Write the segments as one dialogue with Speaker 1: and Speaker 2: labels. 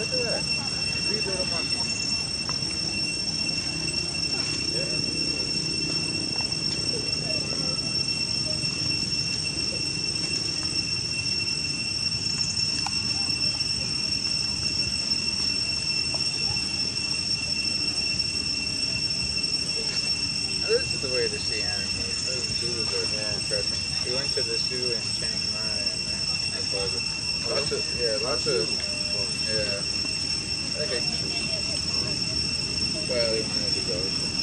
Speaker 1: Look at that. 3 little monkeys. Yeah. This is the way to see animals. Those zoos are interesting. We went to the zoo in Chiang Mai and lots of, okay. Well, we wanted to go.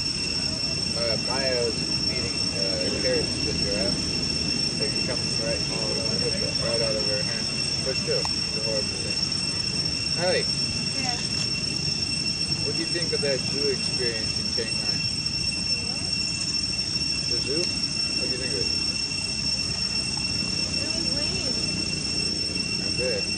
Speaker 1: Maya was eating carrots to the giraffe. They can come right out of her hand. But still, it's a horrible thing. Hi.
Speaker 2: Yeah.
Speaker 1: What do you think of that zoo experience in Chiang Mai? The zoo? What do you think of it?
Speaker 2: It was lame.
Speaker 1: I bet.